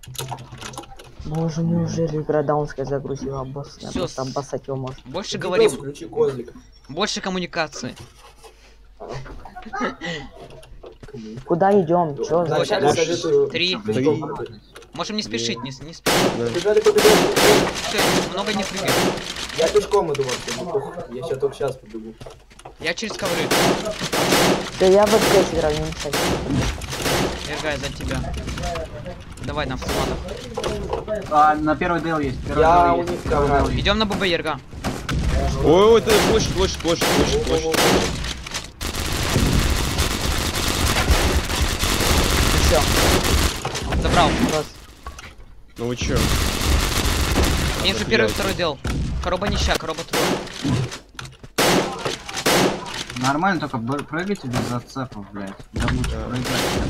Боже, неужели игра даунская загрузила босс? Всё, Там басать его можно. Больше Иди говорим, просто включи козлик. больше коммуникации. Куда идем? Чё за... Вначале Лучше. советую... 3. пешком. Можем не спешить, не спешить. Побежали. Всё, много не прыгай. Я пешком иду вообще, ну похуй. Я сейчас только сейчас побегу. Я через ковры. Да я в ФКС играю, не мешай. Эргай за тебя. Давай на автоматах. На первый дел есть. Первый Я дел у есть, них первый ковра. дел есть. Идем на ББ, Ерга. Ой, это площадь. Всё, Забрал. раз. Ну вы чё? Мне же Да, первый, блядь. второй дел. Короба нища, короба твой. Нормально, только прыгайте без зацепов, блядь. Забудьте прыгать.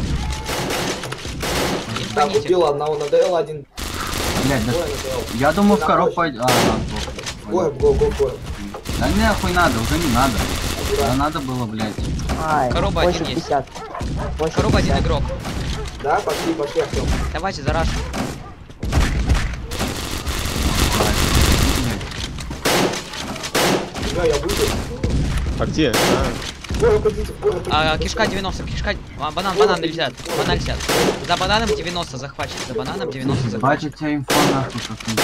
Не Там гоните. убил одного на ДЛ, один... Блядь, да... Двое на ДЛ. Я думал в На коробку площадь. пойдет. Ладно, Го. Да нахуй надо, уже не надо. Куда? Да надо было, блядь. Ай, Короба площадь один есть. 50. Площадь Короба один 50. игрок. Да, пошли, Артём. Давайте за раш. Да, я выйду. А где? Кишка 90, кишка... банан нельзя. Банан нельзя. За бананом 90 захвачен. За бананом 90 захвачен. Бачит тебя инфо нахуй, как не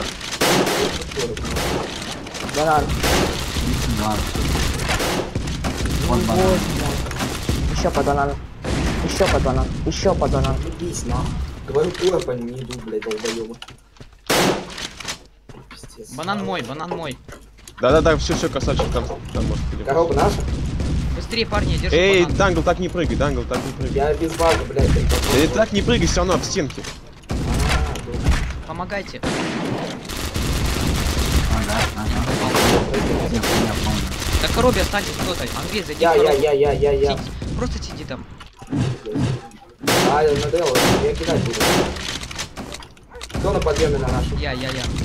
Банан. знаю. Вот банан. Боже мой. Еще под банан. Еще под банан. Еще под банан. Идись, нахуй. Говорю, по не иду, блядь, долбоёбы. Пиздец. Банан мой. Да, все, красавчик, там может пойдем. Короба наша? Быстрее, парни, держи Эй, банан. Дангл, так не прыгай. Я без бага, блядь. Да так не прыгай, все равно об стенке. Помогайте. Ага. Я помню. На коробе останьтесь кто-то. Андрей, зайди в Я. коробу. Сиди. Просто сиди там. А, я на ДЛ, я кидать буду. Кто на подъеме на нашу? Я.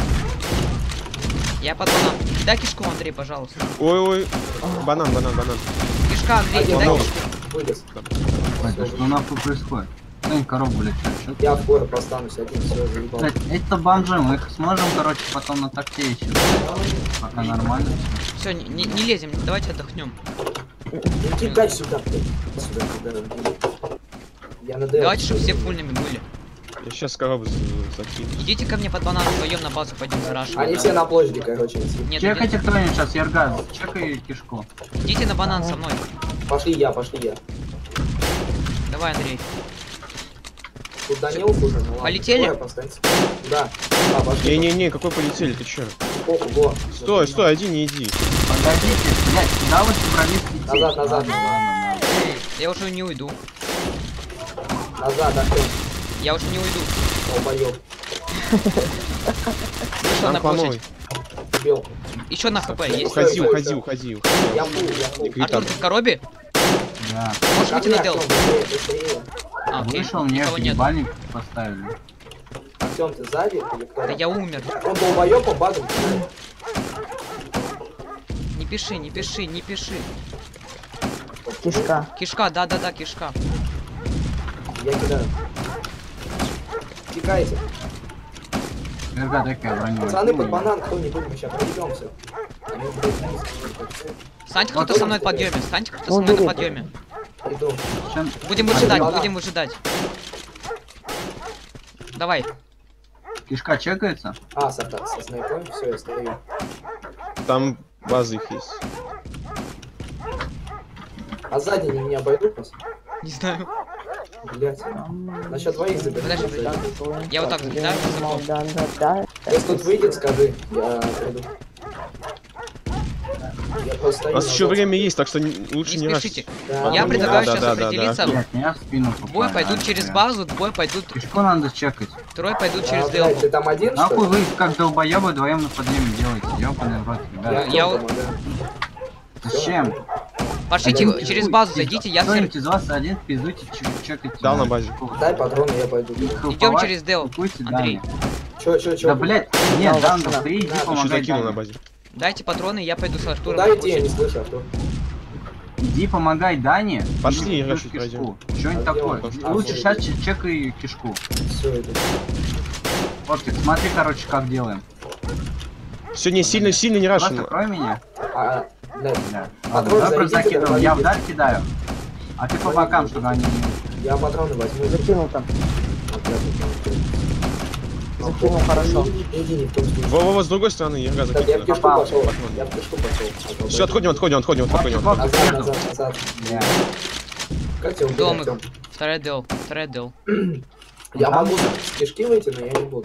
Я под банан. Дай кишку, Андрей, пожалуйста. Ой, банан. Кишка, Андрей, Один дай ног. кишку. Вылез. Блядь, что нахуй происходит? Дай коробку, блядь, чё? Я в горы останусь один, все, заебал. Блядь, это бомжи, мы их сможем, короче, потом на такте еще. Пока нормально всё. Все, не лезем, давайте отдохнем. Не кидай сюда, блядь. Сюда, куда. Я на ДЛ. Давайте, чтобы все фульными были. Я сейчас коробу закину. Идите ко мне под банан, вдвоем на базу пойдем за раш. Они все на площади, короче. Нет, Чекайте кто-нибудь сейчас, Ерга, чекай кишку. идите на банан со мной. Пошли я. Давай, Андрей. Тут Данил уже, ну ладно. Полетели? Скоро останется. Да. А, пошли. Не, какой полетели, ты чё? Ого. Стой, один не иди. Погодите, блядь, куда вы собрались идти? Назад. Ладно. Я уже не уйду. Назад, Артём. Я уже не уйду. Долбоёб. Вышел Там на по новой. площадь. Убил. Еще на хп есть. Уходи. Я фул. Артур, ты в коробе? Да. Можешь выйти на дел? Быстрее. Окей. Вышел, мне Никого в нет. ебальник поставили. Артём, ты сзади или кто? Да я умер. Он долбоёб, он багом. Не пиши. Кишка. Кишка, да, кишка. Я кидаю. Текайте. Ерга, дай-ка я броню. Пацаны, под банан кто-нибудь, мы сейчас пройдемся. Они, блядь, низко. Станьте кто-то со мной на подъеме. Иду. Чем- Будем выжидать. Давай. Кишка чекается? А, со снайпом, все, я стою. Там базы их есть. А сзади они меня обойдут нас? Не знаю. Блять. Насчет двоих забирай. Подожди. Я вот так закидаю. Да. Если тут выйдет, скажи, я пойду. Я просто У стою. нас еще назад. время есть, так что лучше Не не спешите. Да, Я ну, предлагаю да, сейчас да, определиться. Блядь, меня в спину Двое попали. пойдут через бля. базу, двое пойдут. Кишку надо чекать. Трое пойдут Да, через блядь, делку. ты там один, что Нахуй ли? вы как долбоебы вдвоем на подъеме делаете? Ёбаный в рот, ребята. Я вот... вот- Зачем? Пошлите Один через базу, зайдите, я Кто-нибудь из вас один пиздуйте, чекайте. Дал на базе. Дай патроны, я пойду. Идем через Дел, Андрей. Чё? Да, блядь, нет, Дал Дан, машина. ты иди Да, Еще помогай закинул на Дане. базе. Дайте патроны, я пойду с Артуром. Куда на идти, я не площадь. слышу, Артур. Иди помогай Дане. Пошли, или Рашид, кишку. пройдем. Что-нибудь такое. Пошли. Лучше сейчас чекай кишку. Все это. Оптик, смотри, короче, как делаем. Сегодня сильно не Просто рашим. крой меня. Блядь. Да. Патрон Ладно, давай просто зайдите, закидываем. Я давай. вдаль кидаю. А ты по бокам, чтобы они не... Я патроны возьму. Закинул там. Закинул Иди, хорошо. иди, не в том случае. Во, с другой стороны, Ерга Так, я в закидывает. кишку Попал. пошел. Я в кишку пошел. Все, отходим. Оптик, Назад. Бля. Как тебя Дом убирать, их. Тём? Второй дел. Я могу с кишки выйти, но я не буду.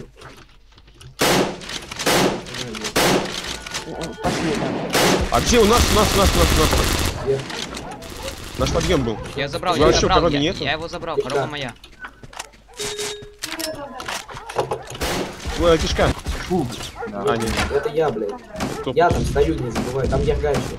Пошли там. А где у нас? Где? Наш подъем был. Я забрал, Тебя я вообще забрал, коробки я нету? его забрал, Кишка. коробка моя. Твоя кишка. Фу. Да. А, нет. Это я, блядь. Стоп. Я там стою, не забывай. Там Ерга еще.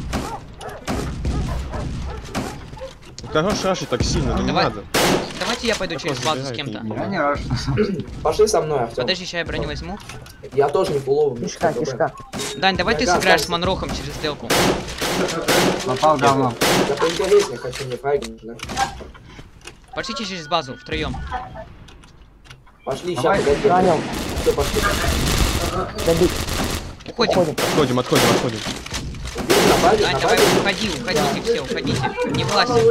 Хорош рашить так сильно, ну не Давай. надо. Давайте я пойду через базу с забирайте. кем-то. Я не раш. Пошли со мной, Артем. Подожди, сейчас я броню возьму. Я тоже не фуловый. Кишка. Дань, давай ты Ерга, сыграешь с останься. Манрохом через сделку. Попал говно. Я поинтереснее хочу, не фрагмент, да? Пошлите через базу, втроем. Пошли, Давай. сейчас, погоди. Ранил. Все, пошли. Добить. Уходим. Уходим. Отходим. Убили на базе, Дань, на давай, базе. уходите все, уходите. Не власти.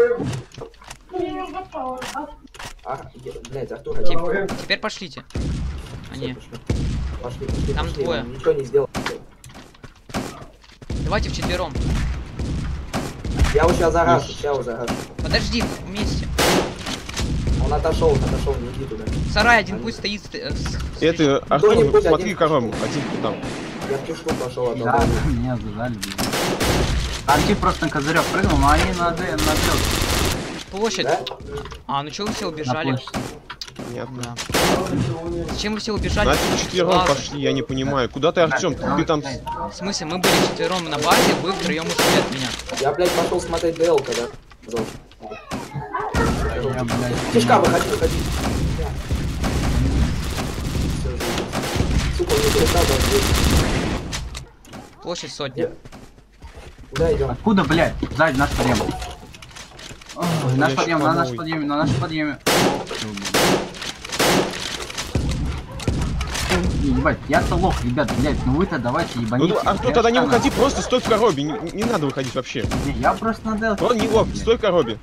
Блять, Артур, Теперь пошлите. А не. Пошли. Там двое. Ничего не сделал. Давайте вчетвером. Я его сейчас зарашу, Подожди, вместе. Он отошел, не иди туда. Сарай один пусть стоит. Это, Артур, Кто-нибудь смотри один. коробку. Один там. Я в кишку пошел, а Да, меня зажали. блин. Там тип просто на козырек прыгнул, но они на Д. Площадь. Да? А, ну что вы все На убежали? площадь. Понятно. Да. Зачем вы все убежали? Значит, четвером Ладно. пошли, я не понимаю. Куда ты, Артем? Ты там... В смысле, мы были вчетвером на базе, вы втроем ушли от меня. Я, блядь, пошел смотреть ДЛ, когда... зал. Я, блядь, Кишка, выходи. Всё, жизнь. Сука, мне кишка должны. Площадь сотни. Куда идем? Откуда, блядь? Сзади наш подъем. Ой, я наш ещё подъем, по на наш новой. подъеме, на наш подъеме. Ебать, я-то лох, ребят, блядь, ну вы-то давайте ебаните. Ну, Артур, тогда не выходи, просто стой в коробе. Не надо выходить вообще. Не, я просто на делке. Он не лоб, стой в коробе.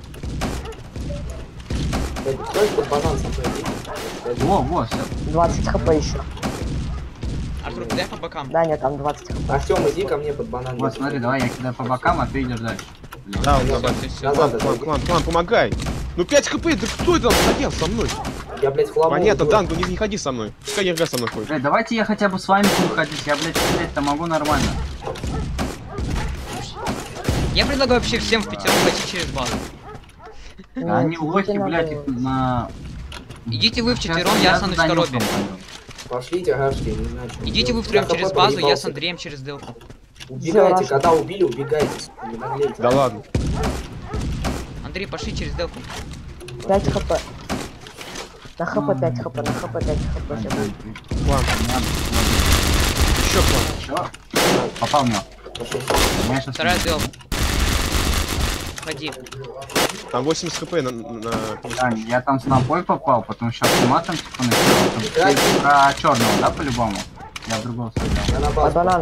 Блядь, кто это под банан со мной идет? Во, все. 20 хп еще. Артур, дай по бокам. Да, нет, там 20 хп. Артем, иди ко мне под банан. Вот, смотри, давай я кидаю по бокам, а ты идешь дальше. Блин. Да, он Всё, на базе. всё, всё. Назад, Клан, помогай. Ну 5 хп, да кто это там стоял со мной? Я, блядь, хламу. Понятно, убил. Данго, не ходи со мной. Пускай Ерга со мной ходит. Блядь, давайте я хотя бы с вами буду ходить, я, блядь, стрелять-то могу нормально. Я предлагаю вообще всем в пятером пойти через базу. Нет, Они идите лохи, на блядь, дело. их на... Идите вы Сейчас вчетвером, я останусь в за коробе. Данилком пойду. Пошлите, гашки, не знаю, что Идите вы делать. втроем Я через ХП базу, я проебался. с Андреем через сделку. Убегайте, Всё, когда убили, убегайте, сука, не наглейте. Да ладно. Андрей, пошли через сделку. 5 хп. На хп 5 хп, на хп 5 хп. Ай, Сейчас. ай, ай. Клан, Ладно, еще клан. ладно. Чё? Попал меня. Пошли. Меня сейчас... Вторая сделка. Ходи. Там 80 хп на... Да, я там с напой попал, потом сейчас матом типа начал. Ты про черного, да, по-любому? Я в другого стрелял. Я на Под базу. банан.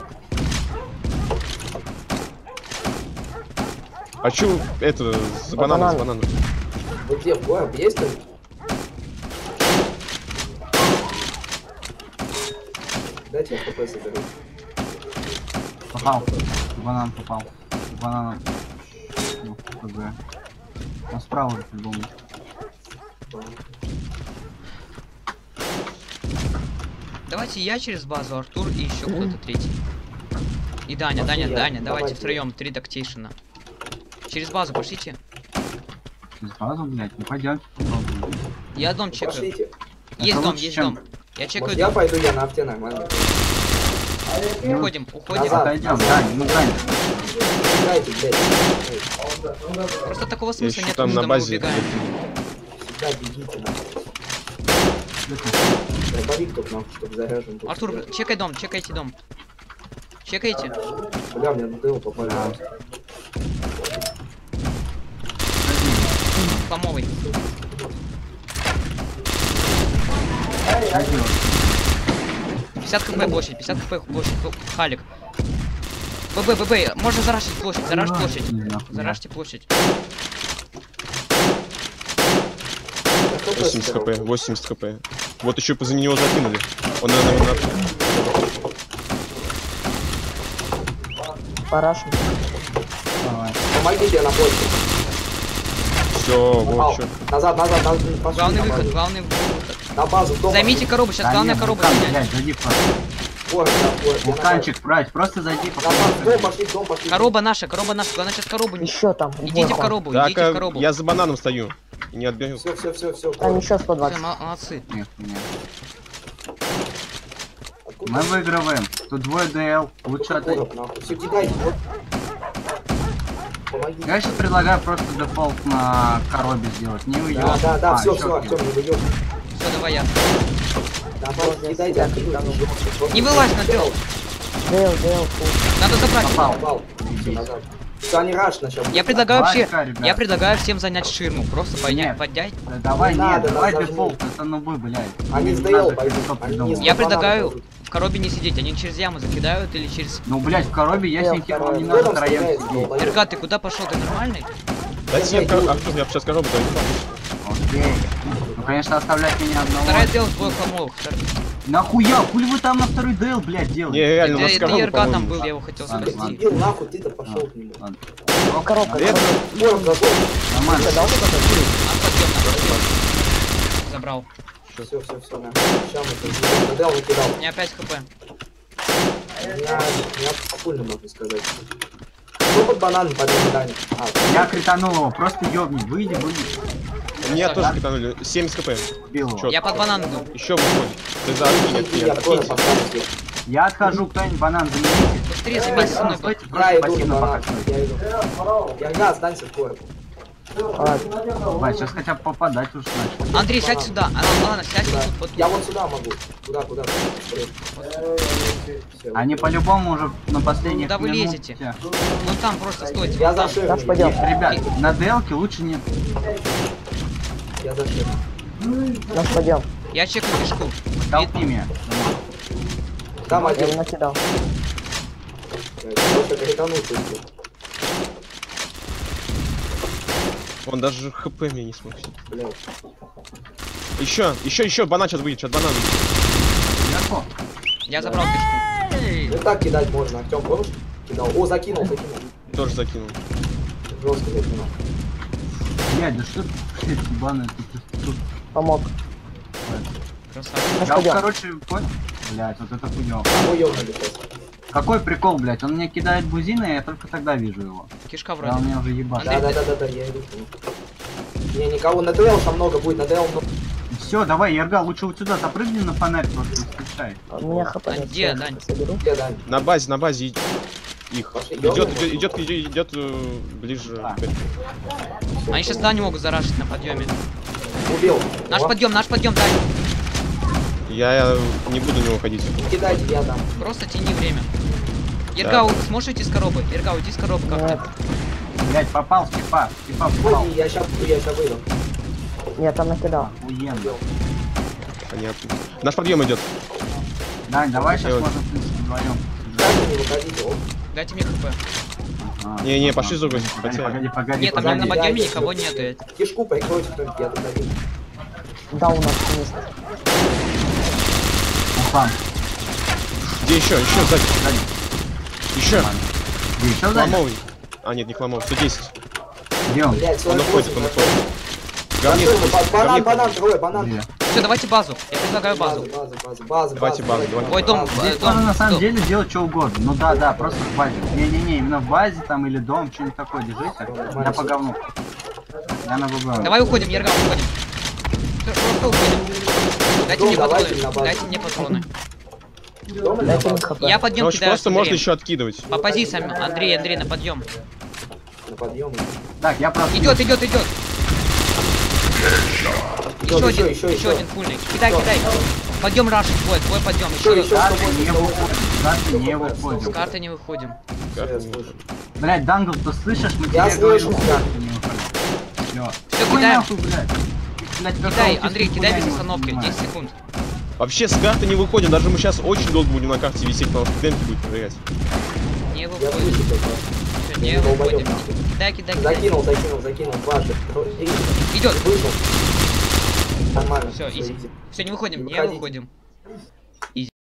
А чё это, с бананом, с бананом? Вы где, в город есть кто? Дайте я ХП соберу. Попал. В банан попал. В банан. Ну, ХГ. Он справа же по-любому. Давайте я через базу, Артур и еще кто-то третий. И Даня, Пошли Даня, я. Даня, давайте Давайте. втроем, 3 тактейшена. Через базу пошлите. Через базу, блядь, ну пойдемте попробуем. Я дом чекаю. Пошлите. Есть Это дом, лучше, есть чем- дом. Я чекаю Может, я дом. пойду, я на авте нормально. Уходим, уходим. Назад. Отойдем, Дань, ну Дань. Убегайте, блядь. Просто такого Я смысла еще нет, там потому на что мы базе. убегаем. Всегда бегите, нахуй. Дробовик тут, нахуй, чтобы заряжен был. Артур, чекай дом, чекайте дом. Чекайте. Бля, мне на ДЛ попали. хламовый. Что делать? 50 хп площадь, 50 хп площадь, халик. ББ, можно зарашить площадь, зарашить площадь. Зарашьте площадь. 80 хп, 80 хп. Вот еще позади него закинули. Он, наверное, Парашу. Давай. Помогите на почте. все, вот, чё. Назад, пошли Главный на выход, базу. главный выход. На базу, в дом Займите коробу, сейчас Да главная нет, коробка вулкан, занять. блядь, зайди просто. пошли. Вот, я Вулканчик брать, просто зайди, на базу. В дом пошли, Короба наша, главное сейчас коробу. Еще там. Идите в коробу, идите в коробу. я за бананом стою. И не отбегу. Все. Там еще Все, 120. молодцы. Нет, нет. Мы выигрываем. Тут двое ДЛ. Лучше отойти. Все, кидайте, вот. Помоги. Я сейчас предлагаю просто дефолт на коробе сделать. Не уйдет. Да, все, ещё Артем, не выйдет. Все, давай я. Давай, кидайте, Не вылазь на трёл. Дэл, Надо забрать. Попал. Все, они раш начал. Я предлагаю Давай, вообще, ребят. я предлагаю всем занять ширму. Просто Нет. поднять. Да давай, Не нет, надо, давай нас дефолт. Это нубы, блядь. Они Не с надо ДЛ пойдут. что Они придумывать. не Я с бананом предлагаю пойдут. в коробе не сидеть, они через яму закидают или через... Ну, блядь, в коробе ясненький, вам не Кто надо там троем стреляет? сидеть. Долбоёб. Ирка, ты куда пошел? Ты нормальный? Дайте мне Артур, я сейчас коробку даю. Окей. Ну, конечно, оставлять меня одного. Вторая дел с двоих хламовых. Нахуя? Хули вы там на второй ДЛ, блядь, Не, делаете? реально, у нас Это коробка, Ирка там по-моему. был, я его хотел Ладно, спасти. ладно. Дебил, нахуй ты-то пошел к нему. Ладно. Коробка. Да это- Короб забыл. Нормально. Забрал. Все, на. Сейчас мы это на ДЛ накидал. У меня 5 хп. Я спокойно могу сказать. Кто под бананом под медалью? Я кританул его, просто ёбни. Выйди. Меня тоже китанули. 70 хп. Убил его. Чё? Я под банан иду. Еще выходит. Ты за откинь, Я тоже откинь. поставлю. Я отхожу, кто-нибудь банан замените. Быстрее забейте со мной. Стойте, Я просто иду пассивно на пока банан. стойте. Я иду. Я останься в коробу. Бать, сейчас хотя бы попадать уж начал. Андрей, сядь сюда. Ладно, сядь вот тут. Я вот сюда могу. Куда? Они по-любому уже на последних Куда вы лезете? минутах. Вон там просто стойте. Я вон там. за шею. Даш, пойдем. Ребят, на ДЛке лучше не... Я за шею. Наш пойдем. Я чекаю кишку. Толпи меня. Там Я один. его накидал. Просто кританул чуть-чуть. Он даже хп мне не смог. Блядь. Еще банан сейчас выйдет, сейчас банан выйдет. Легко. Я забрал кишку. Ну так кидать можно. Артем, помнишь? Кидал. О, закинул. Тоже закинул. Жестко закинул. Блядь, да что ты, блядь, ебаный тут. Помог. Красавчик. Наш Я, пойдем. короче, понял? Блядь, вот это хуёво. Ой, ёбаный сейчас. Какой прикол, блядь? Он мне кидает бузины, и я только тогда вижу его. Кишка Да, вроде. он меня уже ебашит. Да, я иду. Не, никого на ДЛ там много будет, на ДЛ много. Все, давай, Ерга, лучше вот сюда запрыгни на фонарь, просто не включай. У меня хп. А нет, где, я Дань? соберу. Где, Дань? На базе их. Пошли, Идет ближе. А. Они сейчас да не могут зарашить на подъеме. Убил. Наш О, подъем, Дань. Я не буду на него ходить. Кидайте, я дам. Просто тяни время. Ирга, сможешь уйти с коробы? Ирга, уйди с коробы Нет, как-то. Блядь, попал, скипа попал. Уйди, я сейчас выйду. я там накидал. Охуенно. Понятно. Наш подъем идет. Дань, давай сейчас Делать. можно, в принципе, вдвоем. Дайте не выходите. О, Дайте мне хп. Не, пошли за гостем, Погоди. Нет, там на погоди, подъеме я никого здесь. нету. кишку прикройте только, я тут один. Да, у нас есть. Уфан. Где еще? Еще сзади. Еще. Где еще сзади? Хламовый. А, нет, не хламовый. 110. Где он? Блять, Он уходит. Говнец. Банан, трое, банан. Где? Все, давайте базу. Я предлагаю базу. База. Давайте базу, давайте. Ой, дом, Здесь дом. можно на самом дом. деле делать что угодно. Ну да, просто в базе. Не, именно в базе там или дом, что-нибудь такое держите. Я по говну. Я на ВБ. Давай уходим, Ерга, уходим. Просто уходим. Дайте мне давайте на патроны. базу. Дайте мне патроны. Дайте мне хп. Я подъем Короче, кидаю. просто с можно Андреем. еще откидывать. По позициям, Андрей, на подъем. На подъем. Так, я просто... Идет. Еще Еще. один фульный. Кидай. Подъем рашит, твой подъем. Еще. Еще. Карты не выходим. С карты не выходим. Я слышу. Блять, Дангл, ты слышишь? Мы Я тебе говорим, слышу. с карты не выходим. Всё. Всё, Ой, кидаем. нахуй, блядь. Блядь, Кидай, какого Андрей, ты кидай хуя без не остановки, понимаешь? 10 секунд. Вообще с карты не выходим, даже мы сейчас очень долго будем на карте висеть, потому что демки будет проверять. Не Я выходим. высыпал. Всё, не Я долбоёб, выходим. нахуй. Кидай, кидай, кидай. Закинул. Дважды. Идет. Вышел. Нормально. Все, изи. изи. Все, не выходим, Не не выходите. выходим.